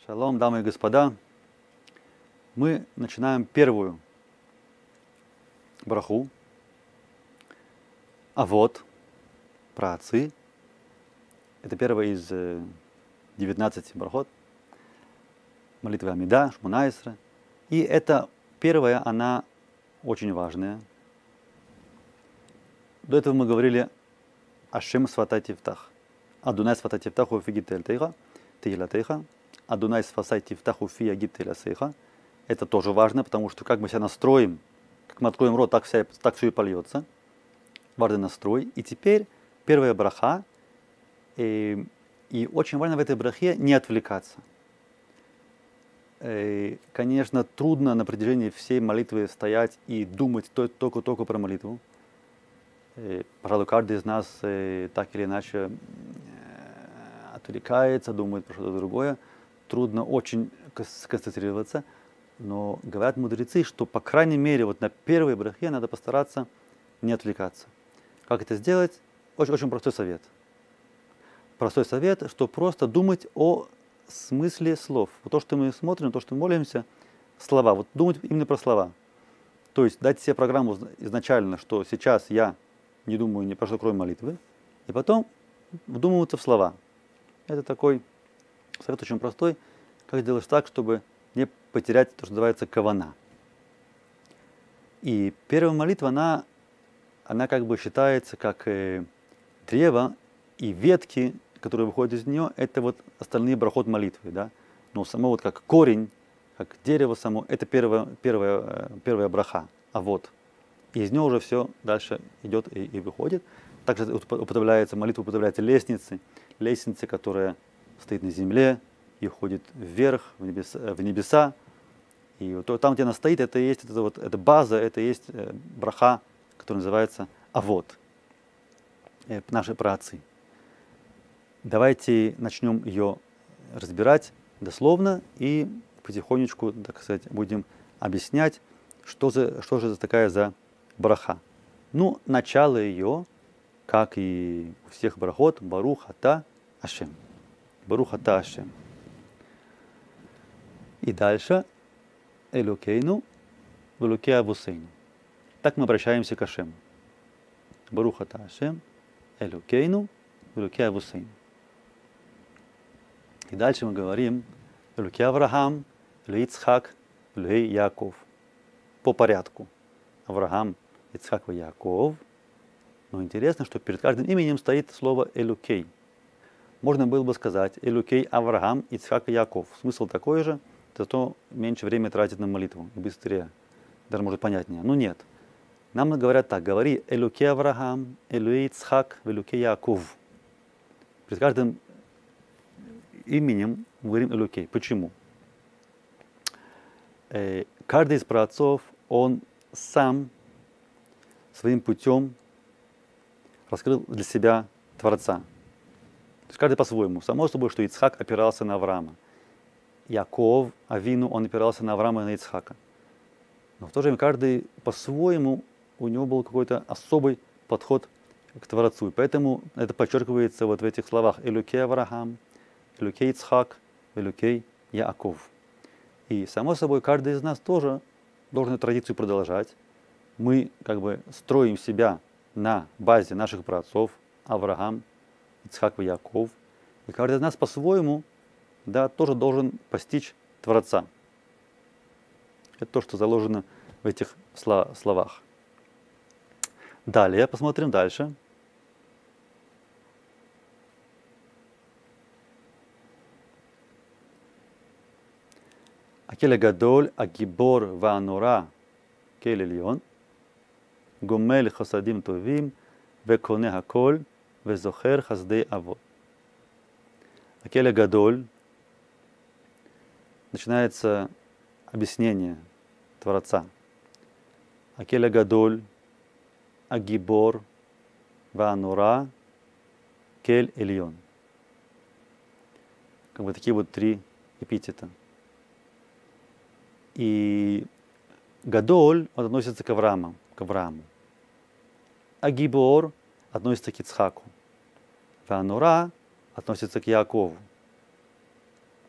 Шалом, дамы и господа. Мы начинаем первую браху. А вот, праотцы. Это первая из 19 брахот. Молитва Амида, Шмона-Эсре. И это первая, она очень важная. До этого мы говорили Ашем сватай тифтах. Адунай сватай тифтаху фи гитель тейха, тейла тейха. Адунай сватай тифтаху фи гитель сейха. Это тоже важно, потому что как мы себя настроим, как мы откроем рот, так все и польется. Важный настрой. И теперь первая браха. И очень важно в этой брахе не отвлекаться. Конечно, трудно на протяжении всей молитвы стоять и думать только про молитву. Пожалуй, каждый из нас так или иначе отвлекается, думает про что-то другое. Трудно очень сконцентрироваться. Но говорят мудрецы, что, по крайней мере, вот на первой брахе надо постараться не отвлекаться. Как это сделать? Очень простой совет. Простой совет, что просто думать о смысле слов. Вот то, что мы смотрим, то, что мы молимся, слова. Вот думать именно про слова. То есть дать себе программу изначально, что сейчас я не думаю ни про что, кроме молитвы, и потом вдумываться в слова. Это такой совет очень простой. Как сделаешь так, чтобы не потерять то, что называется кавана. И первая молитва, она как бы считается как древо и ветки, которые выходят из нее, это вот остальные брахот молитвы, да. Но само вот как корень, как дерево само, это первая браха. А вот из нее уже все дальше идет и выходит. Также употребляется молитва, употребляется лестница, которая стоит на земле и уходит вверх, в небеса. И вот там, где она стоит, это есть это база, это есть браха, которая называется авот, наши праотцы. Давайте начнем ее разбирать дословно и потихонечку, так сказать, будем объяснять, что же такая за браха. Ну, начало ее, как и у всех брахот, Барух ата Ашем. Барух ата Ашем. И дальше Элокейну, Велокей Авусейну. Так мы обращаемся к Ашему. Барух ата Ашем, Элокейну, Велокей Авусейну. И дальше мы говорим Элокей Авраам, Элокей Ицхак, Элокей Яков. По порядку. Авраам, Ицхак и Яков. Но интересно, что перед каждым именем стоит слово Элокей. Можно было бы сказать Элокей Авраам, Ицхак и Яков. Смысл такой же, зато меньше времени тратить на молитву и быстрее. Даже может понятнее. Но нет. Нам говорят так, говори Элокей Авраам, Элокей Ицхак, Элокей Яков. Перед каждым именем мы говорим Элокей. Почему? Каждый из праотцов, он сам своим путем раскрыл для себя Творца. То есть каждый по-своему. Само собой, что Ицхак опирался на Авраама. Яков, Авину, он опирался на Авраама и на Ицхака. Но в то же время каждый по-своему, у него был какой-то особый подход к Творцу. И поэтому это подчеркивается вот в этих словах. Элокей Авраам, Элокей Ицхак, Элокей Яков. И само собой, каждый из нас тоже должен эту традицию продолжать. Мы как бы строим себя на базе наших праотцов Авраам, Ицхак и Яков. И каждый из нас по-своему, да, тоже должен постичь Творца. Это то, что заложено в этих словах. Далее, посмотрим дальше. Акель гадоль, агибор ваанура, кель эльон, гомель хасадим товим, веконе хаколь, везохер хаздей авот. Акель гадоль. Начинается объяснение Творца. Акель гадоль, агибор ваанура, кель эльон. Как бы такие вот три эпитета. И Гадоль относится к Аврааму. А Гибор относится к Ицхаку. Ванура относится к Якову.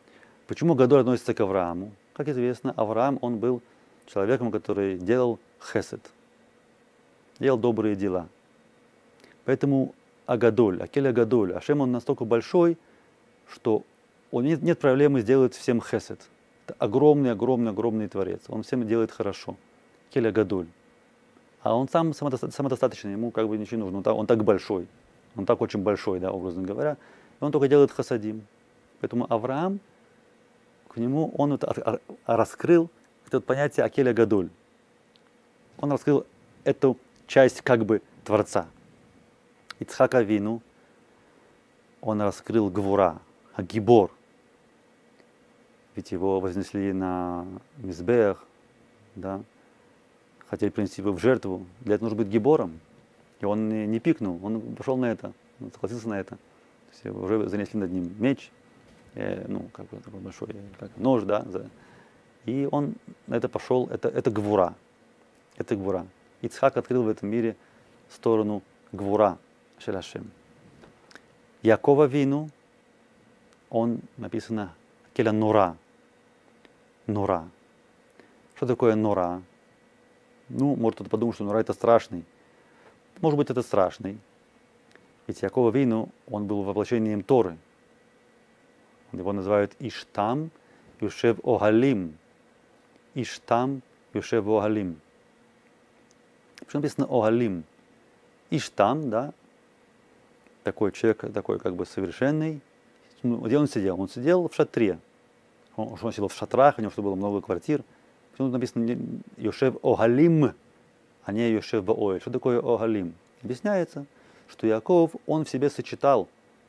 Почему Гадоль относится к Аврааму? Как известно, Авраам, он был человеком, который делал хесед, делал добрые дела. Поэтому Агадоль, Акель Агадоль, Ашем, он настолько большой, что нет проблемы сделать всем хесед. Это огромный творец. Он всем делает хорошо. Акель Агадоль. А он сам самодостаточный, ему как бы ничего не нужно. Он так большой. Он так очень большой, да, образно говоря. И он только делает хасадим. Поэтому Авраам, к нему он раскрыл это понятие Акель Агадоль. Он раскрыл эту часть как бы Творца. Ицхак Авину, он раскрыл Гвура, Гибор. Ведь его вознесли на Мизбех, да, хотели принести его в жертву. Для этого нужно быть гибором. И он не пикнул, он пошел на это, он согласился на это. То есть уже занесли над ним меч, как бы такой большой нож, да. И он на это пошел, это Гвура. Это Гвура. Ицхак открыл в этом мире сторону Гвура, Шелашем. Якова Вину, он написано Келя Нора. Нора. Что такое Нора? Может кто-то подумать, что Нора это страшный. Может быть, это страшный. Ведь Якова Вину, он был воплощением Торы. Его называют Иштам Юшев Огалим. Иштам Юшев Огалим. Почему написано Огалим? Иштам, да, такой человек, такой как бы совершенный. Где он сидел? Он сидел в шатре. Он сидел в шатрах, у него что было много квартир. Почему написано Йошев Огалим, а не Йошев Баоэль? Что такое Огалим? Объясняется, что Яков, он в себе сочетал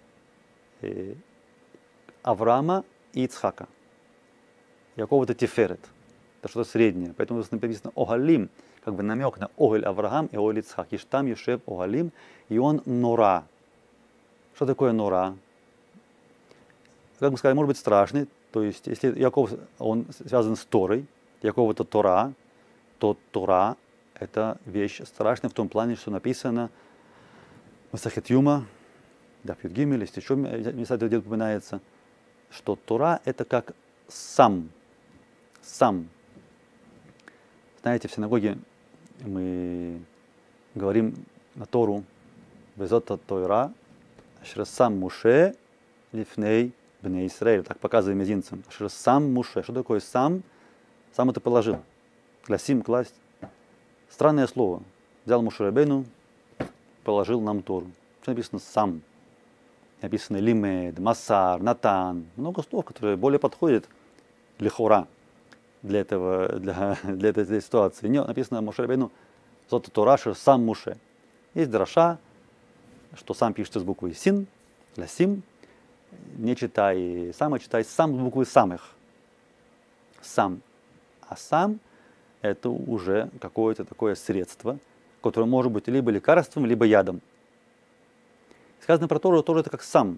Авраама и Ицхака. Яков это Тиферет, это что-то среднее. Поэтому написано Огалим, как бы намек на Огель Авраам и Огель Ицхак. Иштам Йошев Огалим, и он Нора. Что такое Нора? Как мы сказали, может быть страшный. То есть, если Яков, он связан с Торой, Яков это Тора, то Тора это вещь страшная в том плане, что написано в Масахет Юма, Даф Гимель, есть еще места, где упоминается, что Тора это как сам. Знаете, в синагоге мы говорим на Тору Безота Тойра, Ашрасам Муше Лифней Бней Исраэль. Так показываем мизинцем. Ашрасам Муше. Что такое сам? Сам это положил. Класим, класть. Странное слово. Взял Муше Рабейну, положил нам Тору. Что написано сам? Написано Лимед, Масар, Натан. Много слов, которые более подходят лихора для этой ситуации. Не, написано Муше Рабейну Зота Тора сам Муше. Есть драша, что сам пишется с буквой син, ласим. Не читай сам, а читай сам с буквы самых. Сам. А сам это уже какое-то такое средство, которое может быть либо лекарством, либо ядом. Сказано про Тору, тоже это как сам.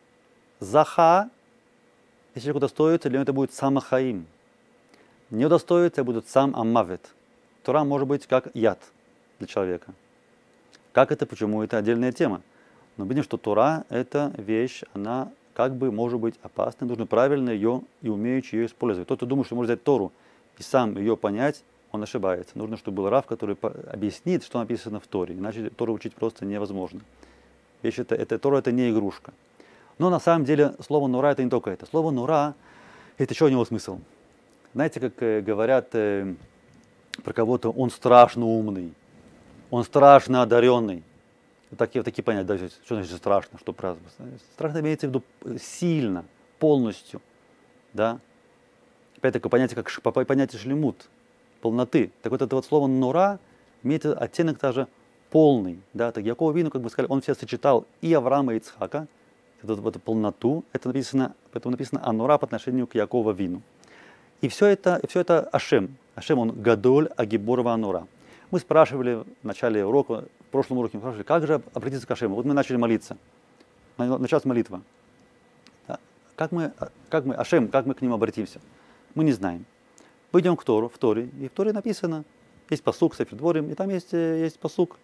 Заха, если человек удостоится, для него это будет самахаим. Не удостоится, будет сам амавет. Тора может быть как яд для человека. Как это, почему, это отдельная тема. Но видим, что Тора это вещь, она как бы может быть опасной, нужно правильно ее и умеючи ее использовать. Тот, кто думает, что может взять Тору и сам ее понять, он ошибается. Нужно, чтобы был рав, который объяснит, что написано в Торе. Иначе Тору учить просто невозможно. Вещь Тора это не игрушка. Но на самом деле слово «нура» это не только это. Слово «нура» это еще у него смысл. Знаете, как говорят про кого-то, он страшно умный, он страшно одаренный. Такие понятия, да, что значит страшно, что праздновать. Страшно имеется в виду сильно, полностью. Да? Опять такое понятие, как понятие шлемут, полноты. Так вот это вот слово «нура» имеет оттенок даже полный. Да? Так Яков Вину, как бы сказали, он все сочетал и Авраама, и Ицхака, эту полноту, поэтому написано «анура» по отношению к Якову Вину. И все это Ашем. Ашем, он Гадоль Агибор Анура. Мы спрашивали в начале урока, в прошлом уроке мы спрашивали, как же обратиться к Ашему. Вот мы начали молиться. Началась молитва. Да. Как мы Ашем, как мы к нему обратимся? Мы не знаем. Пойдем к Тору, в Торе. И в Торе написано, есть пасук, Сефер Дворим, и там есть пасук.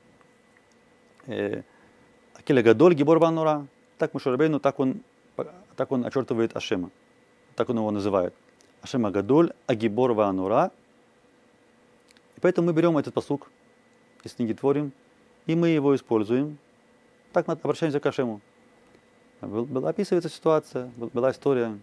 Акеля Гадоль Гибор Анура. Так Моше Рабейну, так он очертывает Ашема. так он его называет. Ашем Агадоль, Агибор Ваанура. И поэтому мы берем этот пасук из книги Творим, и мы его используем. Так мы обращаемся к Ашему. Описывается ситуация, была история,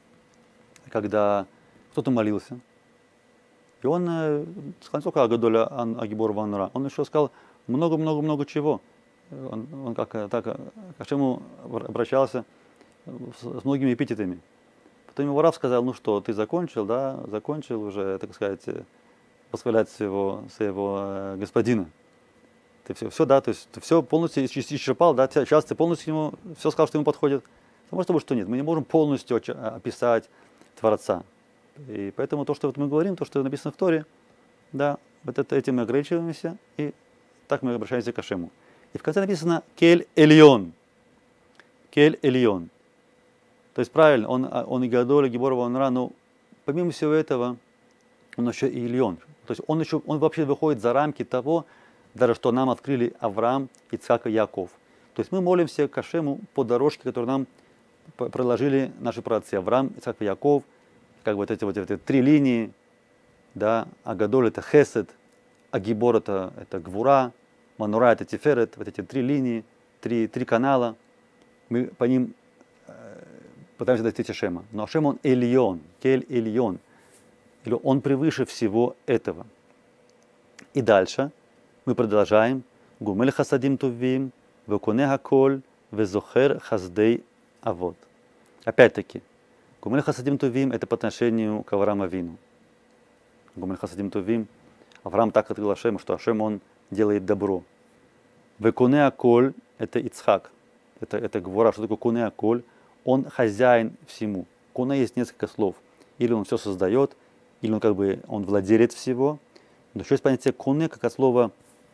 когда кто-то молился. И он сказал не только Агадоля Агибор Ваанура, он еще сказал много-много-много чего. Он как к Ашему обращался с многими эпитетами. Потом ему Рав сказал, ну что, ты закончил, да, закончил уже, так сказать, восхвалять своего господина. Ты все, да, то есть ты все полностью исчерпал, да, сейчас ты полностью ему все сказал, что ему подходит. Само собой, что нет, мы не можем полностью описать Творца. И поэтому то, что вот мы говорим, то, что написано в Торе, да, вот этим мы ограничиваемся, и так мы обращаемся к Ашему. И в конце написано «Кель Эльон». «Кель Эльон». То есть правильно, он и Гадоль, и Гибор Ваанура, но помимо всего этого, он еще и Эльон. То есть он вообще выходит за рамки того, даже что нам открыли Авраам, Ицхак и Яков. То есть мы молимся к Ашему по дорожке, которую нам проложили наши праотцы. Авраам, Ицхак и Яков, как бы вот эти три линии, да, Агадоль это Хесед, Агибор это Гвура, Манура это Тиферет, вот эти три линии, три канала, мы по ним пытаемся достичь Ашема. Но Ашем он Эльон, Кель Эльон, или он превыше всего этого. И дальше мы продолжаем. Гумель хасадим тувим, векуне хаколь, везохер хаздей авод. Опять-таки, Гумель хасадим тувим это по отношению к Аврааму Авину. Гумель хасадим тувим, Авраам так открыл Ашему, что Ашем он делает добро. Векуне аколь это Ицхак, это Гвора. Что такое куне аколь? Он хозяин всему. Куне есть несколько слов. Или он все создает, или он как бы он владелец всего. Но еще есть понятие куне, как от слова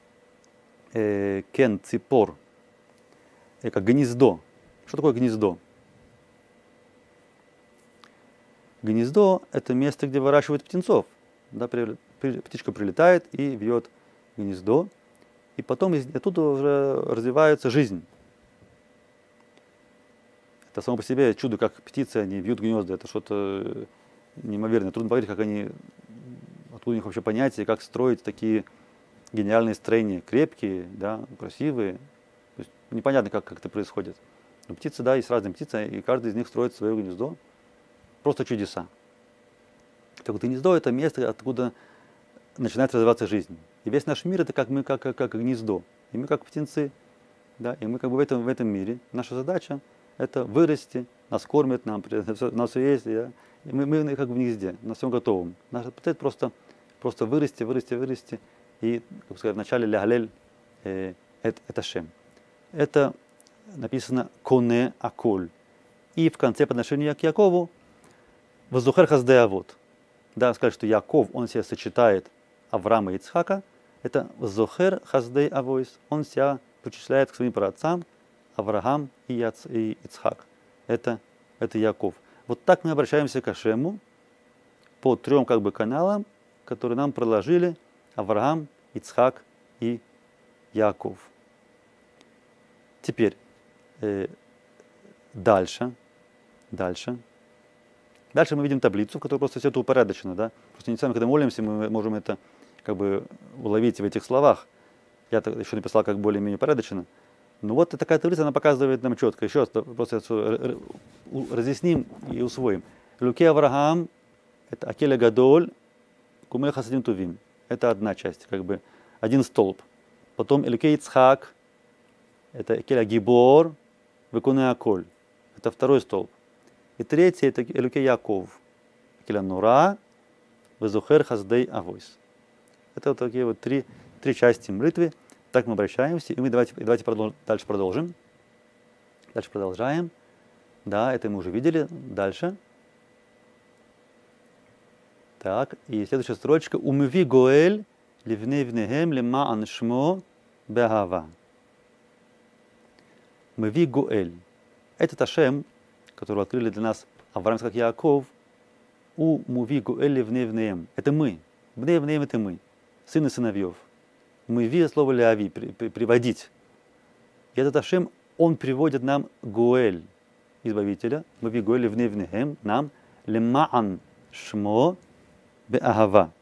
кен, ципор, как гнездо. Что такое гнездо? Гнездо – это место, где выращивают птенцов. Да, птичка прилетает и вьет гнездо, и потом оттуда уже развивается жизнь. Это само по себе чудо, как птицы, они вьют гнезда, это что-то неимоверное. Трудно поверить, как они, откуда у них вообще понятие, как строить такие гениальные строения, крепкие, да, красивые. То есть непонятно, как это происходит. Но птицы, да, есть разные птицы, и каждый из них строит свое гнездо. Просто чудеса. Так вот, гнездо – это место, откуда начинает развиваться жизнь. И весь наш мир – это как мы, как гнездо. И мы как птенцы. Да? И мы как бы в этом мире. Наша задача – это вырасти, нас кормят, у нас все есть. Да? И мы как в гнезде, на всем готовом. Наша цель просто вырасти. И, как сказать, в начале лягалель это шем. Это написано коне аколь. И в конце по отношению к Якову воздухер хаздей авод. Да, сказать, что Яков, он себя сочетает Авраама и Ицхака. Это воздухер хаздей авойс. Он себя причисляет к своим праотцам Авраам и Ицхак. Это Яков. Вот так мы обращаемся к Ашему по трем как бы каналам, которые нам проложили Авраам, Ицхак и Яков. Теперь дальше мы видим таблицу, в которой просто все это упорядочено. Да? Просто не сами, когда молимся, мы можем это как бы уловить в этих словах. Я еще написал как более-менее упорядочено. Но вот такая таблица, она показывает нам четко. Еще раз просто разъясним и усвоим. Элукей Авраам – это Акель Гадоль, Гумель Хасадим Тувим. Это одна часть, как бы один столб. Потом Элукей Ицхак – это Акель Гибор, Векуне Аколь. Это второй столб. И третий – это Элукей Яков, Акель Нура, Везухер Хаздей Авойс. Это вот такие вот три части молитвы. Так мы обращаемся, и мы давайте дальше продолжим. Дальше продолжаем. Да, это мы уже видели. Дальше. Так, и следующая строчка. Умви гоэль ливней внегем лема аншмо беагава. Мви гоэль. Этот Ашем, которого открыли для нас Авраам, как Яков, у муви гоэль ливней внеем. Это мы. Бней внеем это мы. Сын и сыновьев. Мы ви слово ляви, приводить. И этот Ашем, он приводит нам Гоэль, избавителя. Мы ви Гоэль вневнехем, нам. лимаан шмо беагава.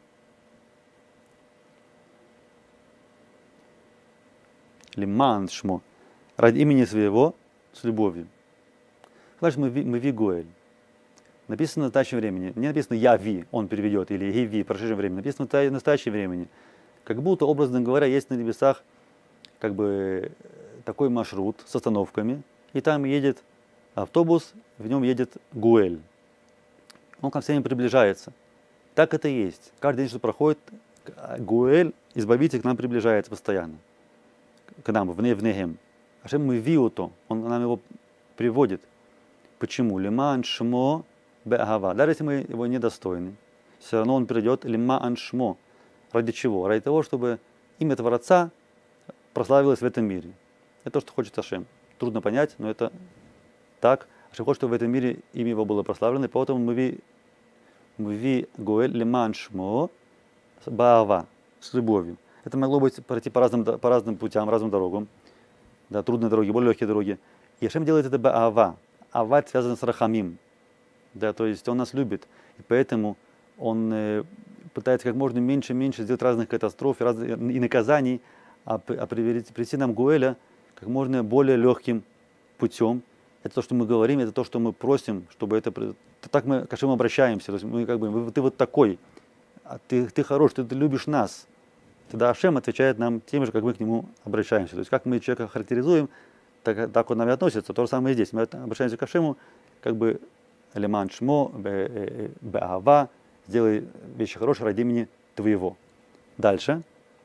Лимаан шмо. Ради имени своего с любовью. Значит, мы ви Гоэль. Написано в настоящем времени. Не написано я ви, он переведет, или ги ви, в прошедшем времени. Написано в настоящем времени. Как будто, образно говоря, есть на небесах как бы такой маршрут с остановками, и там едет автобус, в нем едет Гуэль. Он ко всем приближается. Так это и есть. Каждый день, что проходит, Гуэль, Избавитель, к нам приближается постоянно. К нам, в Негем. А что мы виуто, он нам его приводит. Почему? Лимаан шмо беагава. Даже если мы его недостойны, все равно он придет лимаан шмо. Ради чего? Ради того, чтобы имя Творца прославилось в этом мире. Это то, что хочет Ашем. Трудно понять, но это так. Ашем хочет, чтобы в этом мире имя его было прославлено, и поэтому мы ви Гоэль лимаан шмо беагава, с любовью. Это могло быть пройти по разным путям, разным дорогам. Да, трудные дороги, более легкие дороги. И Ашем делает это беагава. Ава связан с рахамим. Да, то есть он нас любит. И поэтому он пытается как можно меньше сделать разных катастроф и наказаний, а прийти нам Гуэля как можно более легким путем. Это то, что мы говорим, это то, что мы просим, чтобы это... Так мы к Ашему обращаемся. То есть мы как бы, ты вот такой, ты хорош, ты любишь нас. Тогда Ашем отвечает нам тем же, как мы к нему обращаемся. То есть как мы человека характеризуем, так он к нам и относится. То же самое и здесь. Мы обращаемся к Ашему, как бы лиман шмо беагава, сделай вещи хорошие ради имени твоего. Дальше.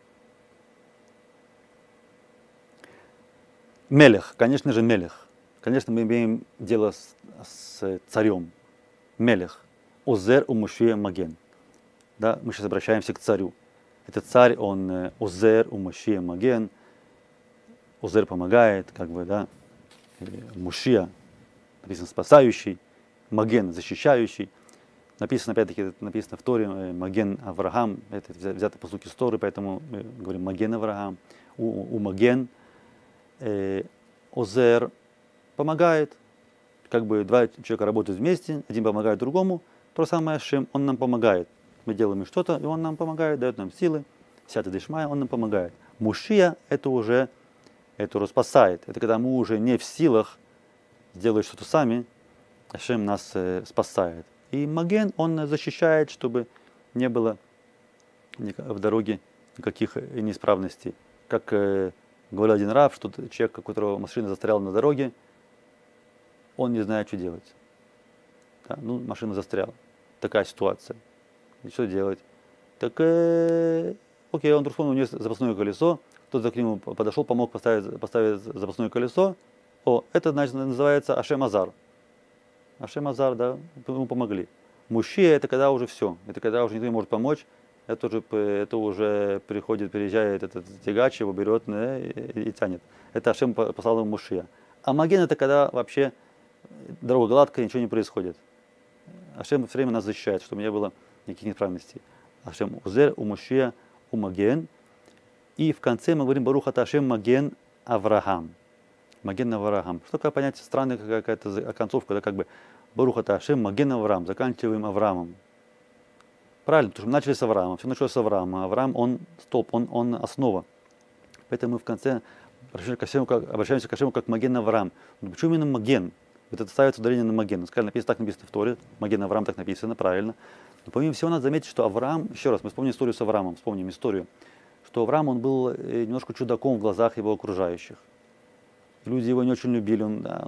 Мелех, конечно же, Мелех. Конечно, мы имеем дело с царем. Мелех. Озер умушия маген. Да, мы сейчас обращаемся к царю. Этот царь, он озер умушия маген. Озер помогает, как бы, да. Мушия, написано спасающий. Маген защищающий. Написано, опять-таки, написано в Торе, Маген Авраам, это взято по слуге из Торы, поэтому мы говорим Маген Авраам. У Маген Озер помогает, как бы два человека работают вместе, один помогает другому, то же самое Ашем, он нам помогает. Мы делаем что-то, и он нам помогает, дает нам силы, Сията Дешмая, он нам помогает. Мушия это уже спасает, это когда мы уже не в силах сделать что-то сами, Ашем нас спасает. И Маген, он защищает, чтобы не было в дороге никаких неисправностей. Как говорил один рав, что человек, у которого машина застряла на дороге, он не знает, что делать. Да, ну, машина застряла. Такая ситуация. И что делать? Так, окей, он вдруг вспомнил, у него запасное колесо, кто-то к нему подошел, помог поставить запасное колесо. О, это, значит, называется Ашем Азар. Ашем Азар, да, ему помогли. Мушия это когда уже все, это когда уже никто не может помочь, это уже приезжает этот тягач, его берет и тянет. Это Ашем послал ему Мушия. А Маген это когда вообще дорога гладкая, ничего не происходит. Ашем все время нас защищает, чтобы не было никаких неисправностей. Ашем Узер, у Мушия, у Маген. И в конце мы говорим Барух ата Ашем Маген Авраам. Маген Авраам. Что такое понятие странная какая-то оконцовка, да, как бы Барух ата Ашем Маген Авраам, заканчиваем Авраамом. Правильно, потому что мы начали с Авраама, все началось с Авраама. Авраам, он столб, он основа. Поэтому мы в конце обращаемся к Ашему как Маген Авраам. Но почему именно Маген? Вот это ставится ударение на Маген. Сказали, так написано в Торе, Маген Авраам так написано, правильно. Но помимо всего надо заметить, что Авраам, еще раз, мы вспомним историю с Авраамом, вспомним историю, что Авраам, он был немножко чудаком в глазах его окружающих. Люди его не очень любили,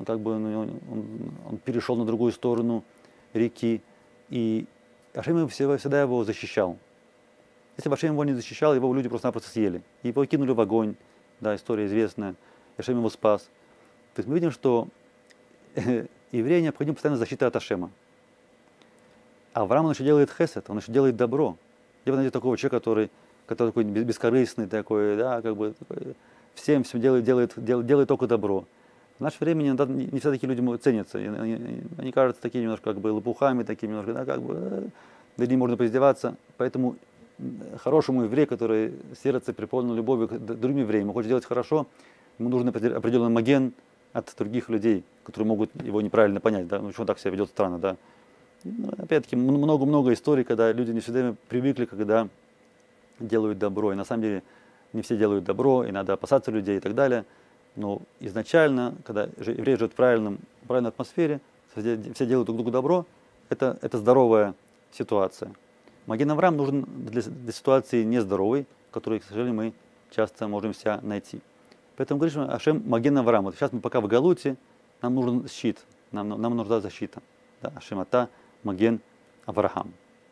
он перешел на другую сторону реки, и Ашем всегда его защищал. Если бы Ашем его не защищал, его люди просто-напросто съели. Его кинули в огонь, да, история известная, Ашем его спас. То есть мы видим, что еврею необходима постоянная защита от Ашема. А Авраам, он еще делает хесед, он еще делает добро. Где вы найдете такого человека, который такой бескорыстный, такой, да, как бы всем делает только добро. В наше время не все такие люди ценятся. Они кажутся такими немножко как бы лопухами, такими немножко, да, как бы, над ним можно поиздеваться. Поэтому хорошему еврею, который сердце переполнено любовью к другим евреям, хочет делать хорошо, ему нужен определенный маген от других людей, которые могут его неправильно понять. Да? Ну, почему он так себя ведет странно, да? Ну, опять-таки, много-много историй, когда люди не всегда привыкли, когда делают добро. И на самом деле не все делают добро, и надо опасаться людей и так далее. Но изначально, когда евреи живут в правильной атмосфере, все делают друг другу добро, это здоровая ситуация. Маген Авраам нужен для ситуации нездоровой, в которой, к сожалению, мы часто можем себя найти. Поэтому говоришь, Ашем Маген Авраам. Вот сейчас мы пока в Галуте, нам нужен щит, нам нужна защита. Да, Ашем Ата Маген Авраам.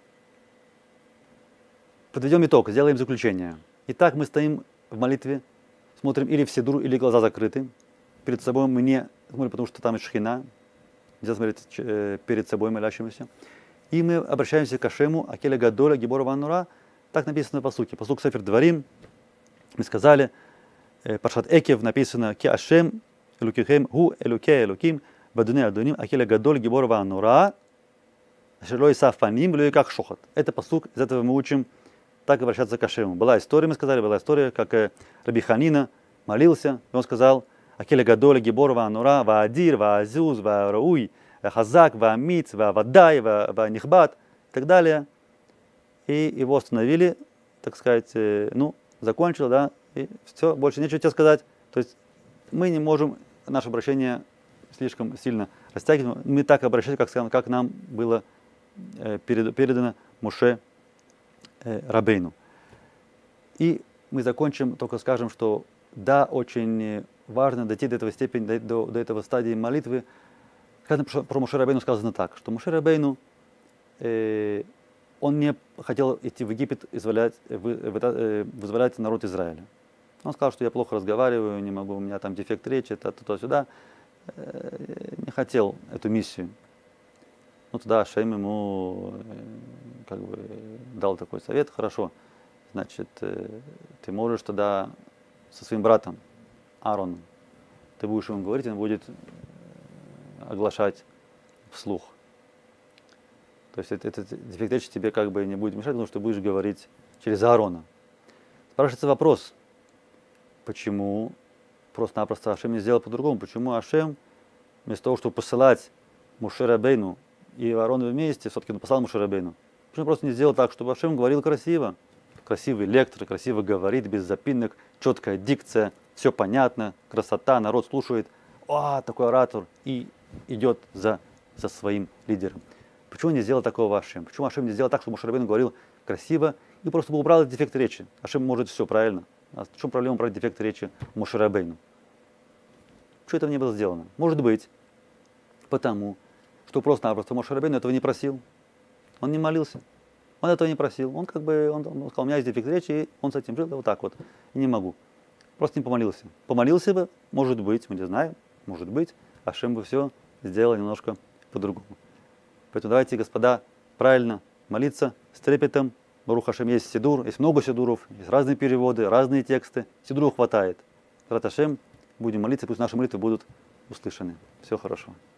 Подведем итог, сделаем заключение. Итак, мы стоим в молитве, смотрим или в сидур, или глаза закрыты. Перед собой мы не смотрим, потому что там есть шхина. Нельзя смотреть перед собой молящимся. И мы обращаемся к Ашему, Акеля Гадоля, Гибора Ванура. Так написано в пасуке. Пасук Сефер Дварим. Мы сказали, Паршат Экев написано, Ки Ашем, Элукихем, Гу, Элуке, Элуким, Бадуне Адуним, Акеля Гадоля, Гибора Ванура, Шелой Сафаним, Луи как Шохат. Это пасук, из этого мы учим так обращаться к Ашему. Была история, мы сказали, как Раби Ханина молился, и он сказал, Акеля Гадоля, Гибора Ванура, Ваадир, Ваазуз, Ваарауй, Хазак, Ваамиц, Ваавадай, Ванихбат и так далее. И его остановили, так сказать, закончил, да, и все, больше нечего тебе сказать. То есть мы не можем наше обращение слишком сильно растягивать. Мы так обращаемся, как нам было передано Моше Рабейну. И мы закончим, только скажем, что да, очень важно дойти до этого степени, до этого стадии молитвы. Про Моше Рабейну сказано так, что Моше Рабейну, он не хотел идти в Египет и вызволять народ Израиля. Он сказал, что я плохо разговариваю, не могу, у меня там дефект речи, туда-сюда. Не хотел эту миссию. Ну тогда Ашем ему дал такой совет, хорошо, значит, ты можешь тогда со своим братом Аароном, ты будешь ему говорить, он будет оглашать вслух. То есть этот дефект речи тебе не будет мешать, потому что ты будешь говорить через Аарона. Спрашивается вопрос, почему просто-напросто Ашем не сделал по-другому? Почему Ашем, вместо того, чтобы посылать Моше Рабейну и Аарона вместе, все-таки он послал Моше Рабейну, почему просто не сделал так, чтобы Ашем говорил красиво? Красивый лектор, красиво говорит, без запинок, четкая дикция, все понятно, красота, народ слушает. Такой оратор, и идет за своим лидером. Почему не сделал такого Ашем? Почему Ашем не сделал так, чтобы Моше Рабейну говорил красиво и просто бы убрал дефекты речи? Ашем может все правильно. А в чем проблема убрать дефекты речи Моше Рабейну? Почему этого не было сделано? Может быть, потому что просто-напросто Моше Рабейну этого не просил. Он не молился. Он этого не просил. Он он сказал, у меня есть дефект речи, и он с этим жил, вот так вот. И не могу. Просто не помолился. Помолился бы, может быть, мы не знаем, может быть, Ашем бы все сделал немножко по-другому. Поэтому давайте, господа, правильно молиться с трепетом. Барух Ашем, есть сидур, есть много сидуров, есть разные переводы, разные тексты. Сидуру хватает. Рат Ашем, будем молиться, пусть наши молитвы будут услышаны. Все хорошо.